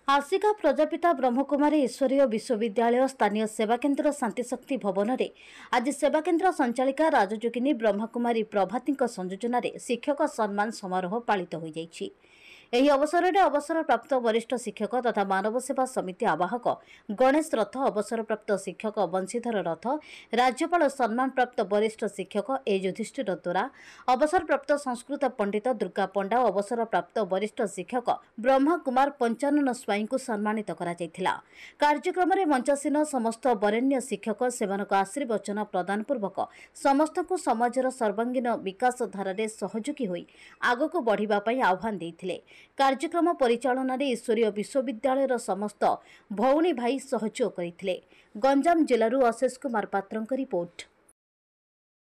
आसिका प्रजापिता ब्रह्मकुमारी ईश्वरीय विश्वविद्यालय स्थानीय सेवा केन्द्र शांति शक्ति भवन में आज सेवा केन्द्र संचालिका राजयोगिनी ब्रह्मकुमारी प्रभाती संयोजन शिक्षक सम्मान समारोह पालित हो जाइछि। ଏହି ଅବସରରେ ଅବସରପ୍ରାପ୍ତ ବରିଷ୍ଠ ଶିକ୍ଷକ ତଥା ମାନବ ସେବା ସମିତି ଆବାହକ ଗଣେଶ ରଥ, ଅବସରପ୍ରାପ୍ତ ଶିକ୍ଷକ ବଂଶୀଧର ରଥ, ରାଜ୍ୟପାଳ ସମ୍ମାନପ୍ରାପ୍ତ ବରିଷ୍ଠ ଶିକ୍ଷକ ଯୁଧିଷ୍ଠିର ଦୋରା, ଅବସରପ୍ରାପ୍ତ ସଂସ୍କୃତ ପଣ୍ଡିତ ଦୁର୍ଗା ପଣ୍ଡା ଓ ଅବସରପ୍ରାପ୍ତ ବରିଷ୍ଠ ଶିକ୍ଷକ ବ୍ରହ୍ମକୁମାର ପଞ୍ଚାନନ ସ୍ୱାଇଙ୍କୁ ସମ୍ମାନିତ କରାଯାଇଥିଲା। କାର୍ଯ୍ୟକ୍ରମରେ ମଞ୍ଚାସୀନ ସମସ୍ତ ବରେଣ୍ୟ ଶିକ୍ଷକ ସେମାନଙ୍କ ଆଶୀର୍ବଚନ ପ୍ରଦାନ ପୂର୍ବକ ସମସ୍ତଙ୍କୁ ସମାଜର ସର୍ବାଙ୍ଗୀନ ବିକାଶ ଧାରାରେ ସହଯୋଗୀ ହୋଇ ଆଗକୁ ବଢ଼ିବା ପାଇଁ ଆହ୍ୱାନ ଦେଇଥିଲେ। କାର୍ଯ୍ୟକ୍ରମ ପରିଚାଳନାରେ ଈଶ୍ୱରୀୟ ବିଶ୍ୱବିଦ୍ୟାଳୟର ସମସ୍ତ ଭଉଣୀ ଭାଇ ସହଯୋଗ କରିଥିଲେ। ଗଞ୍ଜାମ ଜିଲ୍ଲାରୁ ଅଶେଷ କୁମାର ପାତ୍ରଙ୍କ ରିପୋର୍ଟ।